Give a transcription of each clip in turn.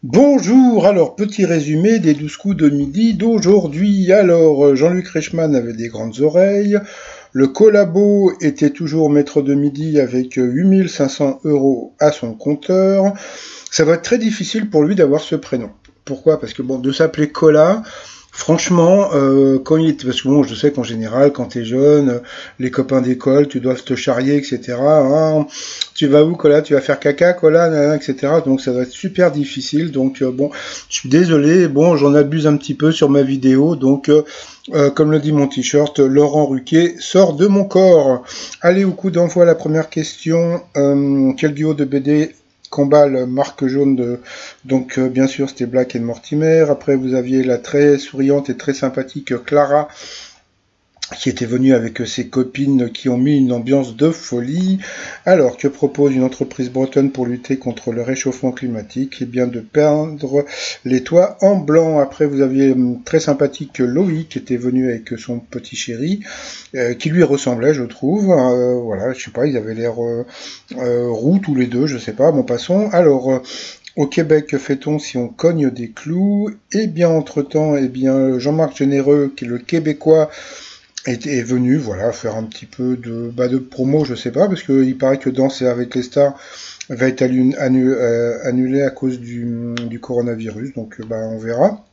Bonjour, alors petit résumé des 12 coups de midi d'aujourd'hui. Alors Jean-Luc Reichmann avait des grandes oreilles, le collabo était toujours maître de midi avec 8500 € à son compteur. Ça va être très difficile pour lui d'avoir ce prénom. Pourquoi? Parce que bon, de s'appeler Cola, franchement, quand il était, parce que bon, je sais qu'en général, quand t'es jeune, les copains d'école, tu dois te charrier, etc. Hein, tu vas où, Cola? Tu vas faire caca, Cola, nanana, etc. Donc ça va être super difficile. Donc bon, je suis désolé. Bon, j'en abuse un petit peu sur ma vidéo. Donc comme le dit mon t-shirt, Laurent Ruquier sort de mon corps. Allez, au coup d'envoi, la première question. Quel duo de BD combat le marque jaune de... Donc bien sûr c'était Black et Mortimer. Après vous aviez la très souriante et très sympathique Clara qui était venue avec ses copines qui ont mis une ambiance de folie. Alors, que propose une entreprise bretonne pour lutter contre le réchauffement climatique? Eh bien, de peindre les toits en blanc. Après, vous aviez très sympathique Loïc qui était venu avec son petit chéri, qui lui ressemblait, je trouve. Voilà, je sais pas, ils avaient l'air roux tous les deux, je sais pas. Bon, passons. Alors, au Québec, que fait-on si on cogne des clous? Eh bien, entre-temps, eh bien, Jean-Marc Généreux, qui est le Québécois, est venu, voilà, faire un petit peu de promo, je sais pas, parce qu'il paraît que Danser avec les stars va être annulé à cause du coronavirus, donc on verra.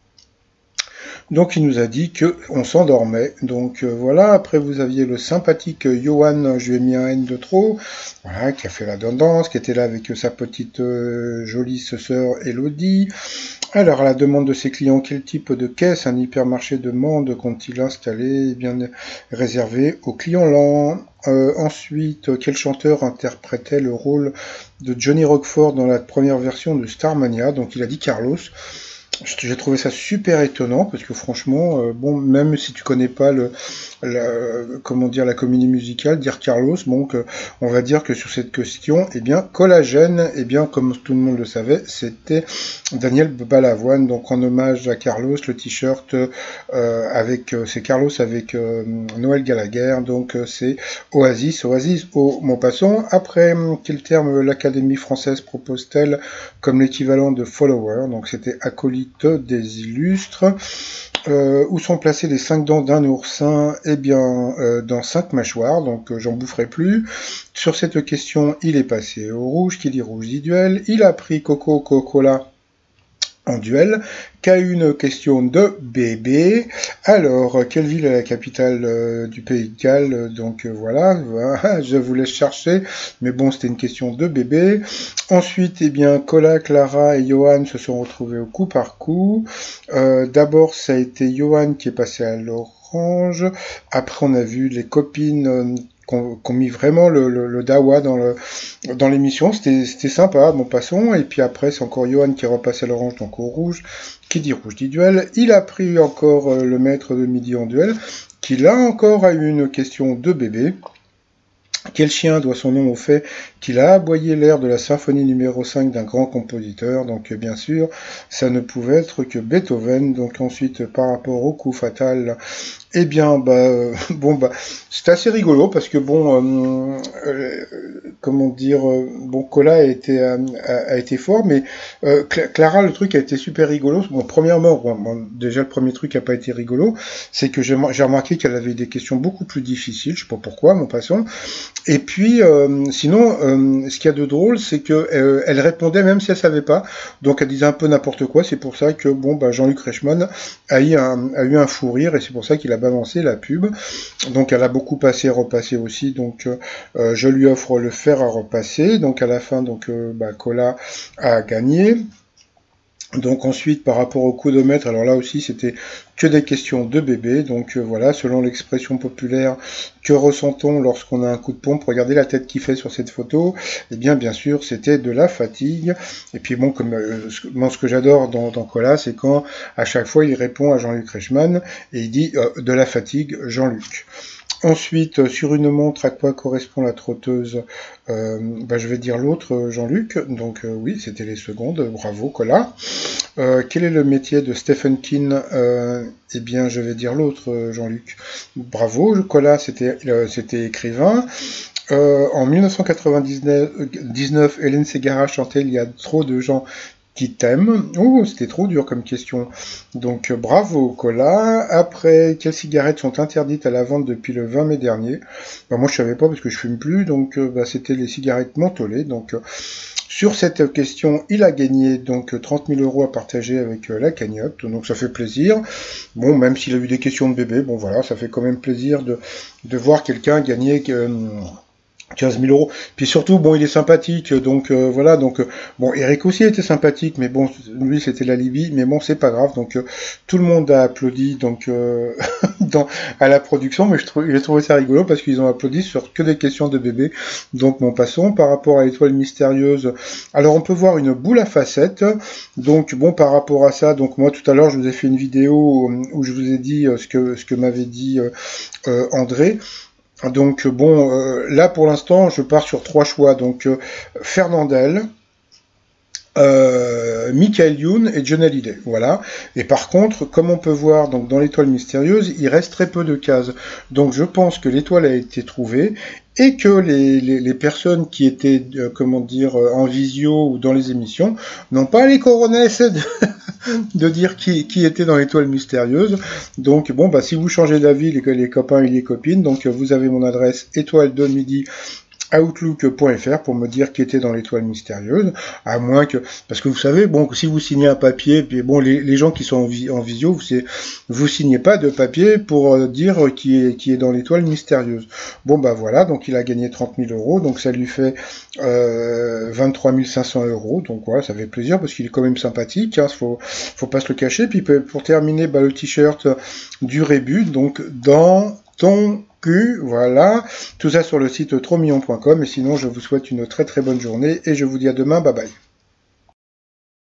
Donc il nous a dit que on s'endormait. Donc voilà, après vous aviez le sympathique Johan, je lui ai mis un N de trop, voilà, qui a fait la danse, qui était là avec sa petite jolie sœur Elodie. Alors, à la demande de ses clients, quel type de caisse un hypermarché demande compte-t-il installer? Eh bien, réservé aux clients lents. Ensuite, quel chanteur interprétait le rôle de Johnny Roquefort dans la première version de Starmania? Donc, il a dit Carlos. J'ai trouvé ça super étonnant parce que franchement, bon, même si tu connais pas comment dire, la comédie musicale, dire Carlos, donc on va dire que sur cette question, eh bien, Collagène, eh bien, comme tout le monde le savait, c'était Daniel Balavoine, donc en hommage à Carlos, le t-shirt c'est Carlos avec Noël Gallagher, donc c'est Oasis, au Montpasson. Après, quel terme l'Académie française propose-t-elle comme l'équivalent de follower? Donc c'était acolyte des illustres. Où sont placées les 5 dents d'un oursin? Eh bien, dans 5 mâchoires, donc j'en boufferai plus. Sur cette question, il est passé au rouge, qui dit rouge dit duel. Il a pris Coca-Cola en duel, qu'a une question de bébé. Alors, quelle ville est la capitale du Pays de Galles? Donc voilà, je vous laisse chercher, mais bon, c'était une question de bébé. Ensuite, eh bien, Cola, Clara et Johan se sont retrouvés au coup par coup. D'abord, ça a été Johan qui est passé à l'orange. Après, on a vu les copines qu'on mis vraiment le dawa dans l'émission, c'était sympa, bon passons, et puis après c'est encore Johan qui est repassé à l'orange, donc au rouge, qui dit rouge dit duel, il a pris encore le maître de midi en duel, qui là encore a eu une question de bébé. Quel chien doit son nom au fait qu'il a aboyé l'air de la symphonie numéro 5 d'un grand compositeur? Donc bien sûr, ça ne pouvait être que Beethoven. Donc ensuite, par rapport au coup fatal, eh bien, c'est assez rigolo parce que comment dire, bon, Cola a été fort, mais Clara, le truc a été super rigolo. Bon, premièrement, déjà le premier truc a pas été rigolo, c'est que j'ai remarqué qu'elle avait des questions beaucoup plus difficiles. Je sais pas pourquoi, mon passant. Et puis, sinon, ce qu'il y a de drôle, c'est que elle répondait même si elle savait pas. Donc, elle disait un peu n'importe quoi. C'est pour ça que Jean-Luc Reichmann a eu un fou rire et c'est pour ça qu'il a balancé la pub. Donc, elle a beaucoup passé, repassé aussi. Donc, je lui offre le fer à repasser. Donc, à la fin, Cola a gagné. Donc ensuite, par rapport au coudomètre, alors là aussi, c'était que des questions de bébé. Donc voilà, selon l'expression populaire, que ressent-on lorsqu'on a un coup de pompe? Regardez la tête qu'il fait sur cette photo. Eh bien sûr, c'était de la fatigue. Et puis bon, ce que j'adore dans Cola, c'est quand à chaque fois, il répond à Jean-Luc Reichmann et il dit de la fatigue, Jean-Luc. Ensuite, sur une montre, à quoi correspond la trotteuse? Je vais dire l'autre, Jean-Luc. Donc oui, c'était les secondes. Bravo, Cola. Quel est le métier de Stephen King? Eh bien, je vais dire l'autre, Jean-Luc. Bravo, Cola, c'était écrivain. En 1999, Hélène Ségara chantait « Il y a trop de gens qui t'aime. Oh, c'était trop dur comme question. Donc bravo Cola. Après, quelles cigarettes sont interdites à la vente depuis le 20 mai dernier? Bah, moi je savais pas parce que je fume plus, donc bah, c'était les cigarettes mentholées. Donc sur cette question, il a gagné donc 30 000 € à partager avec la cagnotte, donc ça fait plaisir. Bon, même s'il a eu des questions de bébé, bon voilà, ça fait quand même plaisir de voir quelqu'un gagner 15 000 €. Puis surtout, bon, il est sympathique, donc voilà. Donc bon, Eric aussi était sympathique, mais bon, lui c'était la Libye, mais bon, c'est pas grave. Donc tout le monde a applaudi, donc à la production, mais j'ai trouvé ça rigolo parce qu'ils ont applaudi sur que des questions de bébé. Donc bon, passons par rapport à l'étoile mystérieuse. Alors on peut voir une boule à facettes. Donc bon, par rapport à ça, donc moi tout à l'heure je vous ai fait une vidéo où je vous ai dit ce que m'avait dit André. Donc bon, là pour l'instant, je pars sur 3 choix. Donc Fernandel, Michael Youn et John Hallyday, voilà. Et par contre, comme on peut voir donc dans l'étoile mystérieuse, il reste très peu de cases. Donc je pense que l'étoile a été trouvée et que les personnes qui étaient, comment dire, en visio ou dans les émissions n'ont pas les coronesses de dire qui était dans l'étoile mystérieuse. Donc bon, bah si vous changez d'avis, les copains et les copines, donc vous avez mon adresse étoile-de-midi@outlook.fr pour me dire qui était dans l'étoile mystérieuse, à moins que, parce que vous savez, bon, si vous signez un papier, puis bon, les gens qui sont en visio, vous signez pas de papier pour dire qui est dans l'étoile mystérieuse. Bon, bah voilà, donc il a gagné 30 000 €, donc ça lui fait 23 500 €, donc voilà, ça fait plaisir parce qu'il est quand même sympathique, hein, faut pas se le cacher. Puis pour terminer, bah, le t-shirt du Rébut, donc dans ton cul, voilà, tout ça sur le site trosmillon.com, et sinon je vous souhaite une très très bonne journée et je vous dis à demain, bye bye.